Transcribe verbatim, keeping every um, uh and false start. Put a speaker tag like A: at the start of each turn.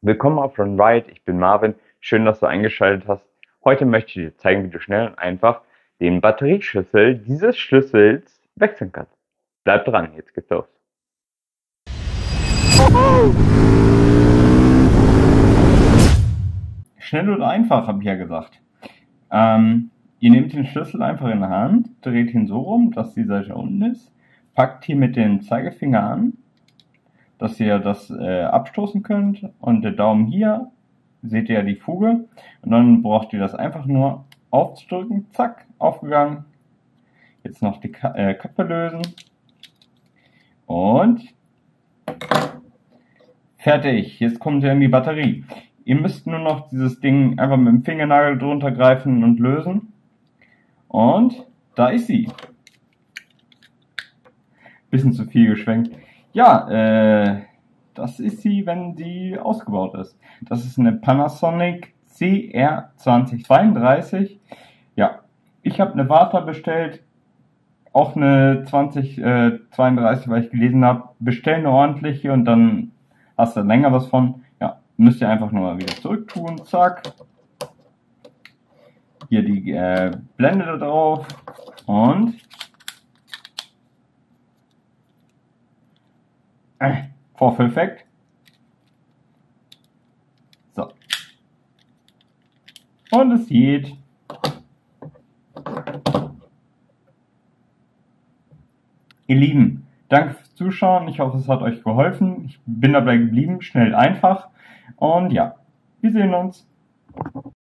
A: Willkommen auf RunRiot, ich bin Marvin, schön, dass du eingeschaltet hast. Heute möchte ich dir zeigen, wie du schnell und einfach den Batterieschlüssel dieses Schlüssels wechseln kannst. Bleib dran, jetzt geht's los.
B: Schnell und einfach, habe ich ja gesagt. Ähm, ihr nehmt den Schlüssel einfach in der Hand, dreht ihn so rum, dass die Seite unten ist, packt hier mit dem Zeigefinger an, dass ihr das äh, abstoßen könnt, und der Daumen hier, seht ihr ja die Fuge, und dann braucht ihr das einfach nur aufzudrücken, zack, aufgegangen. Jetzt noch die Ka äh, Kappe lösen und fertig. Jetzt kommt ihr in die Batterie. Ihr müsst nur noch dieses Ding einfach mit dem Fingernagel drunter greifen und lösen. Und da ist sie. Bisschen zu viel geschwenkt. Ja, äh, das ist sie, wenn sie ausgebaut ist. Das ist eine Panasonic C R zwanzig zweiunddreißig. Ja, ich habe eine Warta bestellt. Auch eine zwanzig zweiunddreißig, weil ich gelesen habe, bestell eine ordentliche und dann hast du länger was von. Ja, müsst ihr einfach nur wieder zurück tun, zack. Hier die äh, Blende da drauf und äh, Vorführeffekt. So. Und es geht. Ihr Lieben, danke fürs Zuschauen. Ich hoffe, es hat euch geholfen. Ich bin dabei geblieben, schnell, einfach. Und ja, wir sehen uns.